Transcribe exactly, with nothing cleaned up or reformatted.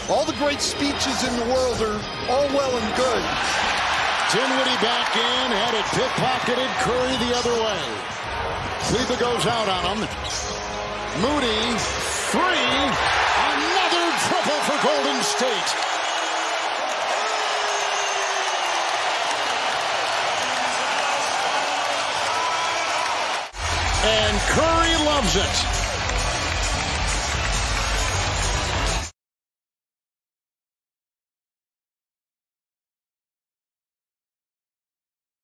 All the great speeches in the world are all well and good. Dinwiddie back in, had it pickpocketed. Curry the other way. Kleber goes out on him. Moody, three. Another triple for Golden State. And Curry loves it.